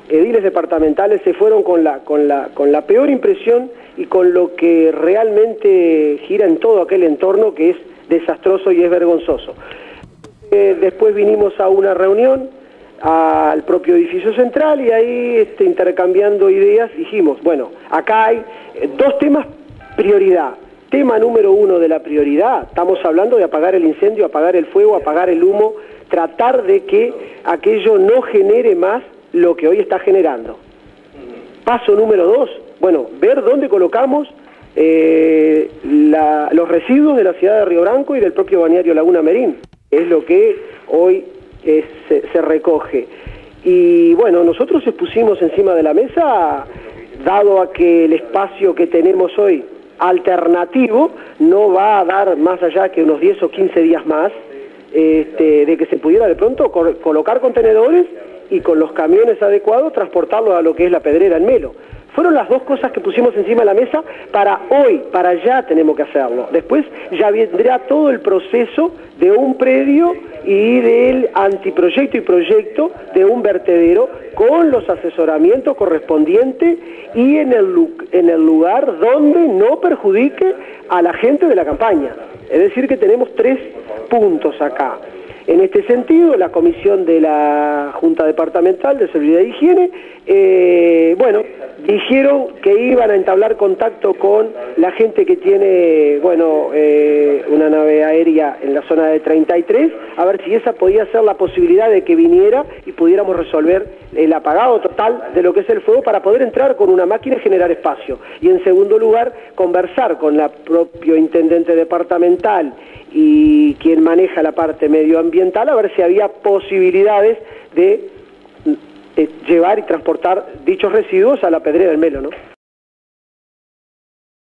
ediles departamentales se fueron con la peor impresión y con lo que realmente gira en todo aquel entorno, que es desastroso y es vergonzoso. Después vinimos a una reunión al propio edificio central y ahí intercambiando ideas dijimos, bueno, acá hay dos temas prioridad. Tema número uno de la prioridad, estamos hablando de apagar el incendio, apagar el fuego, apagar el humo, tratar de que aquello no genere más lo que hoy está generando. Paso número dos, bueno, ver dónde colocamos los residuos de la ciudad de Río Branco y del propio balneario Laguna Merín. Es lo que hoy se recoge. Y bueno, nosotros expusimos encima de la mesa, dado a que el espacio que tenemos hoy alternativo no va a dar más allá que unos 10 o 15 días más, de que se pudiera de pronto colocar contenedores y con los camiones adecuados transportarlos a lo que es la Pedrera en Melo. Fueron las dos cosas que pusimos encima de la mesa para hoy, para allá tenemos que hacerlo. Después ya vendrá todo el proceso de un predio y del antiproyecto y proyecto de un vertedero con los asesoramientos correspondientes y en el lugar donde no perjudique a la gente de la campaña. Es decir que tenemos 3 puntos acá. En este sentido, la comisión de la Junta Departamental de Seguridad e Higiene, bueno, dijeron que iban a entablar contacto con la gente que tiene, bueno, una nave aérea en la zona de 33, a ver si esa podía ser la posibilidad de que viniera y pudiéramos resolver el apagado total de lo que es el fuego para poder entrar con una máquina y generar espacio. Y en segundo lugar, conversar con la propio intendente departamental y quien maneja la parte medioambiental a ver si había posibilidades de llevar y transportar dichos residuos a la Pedrera del Melo, ¿no?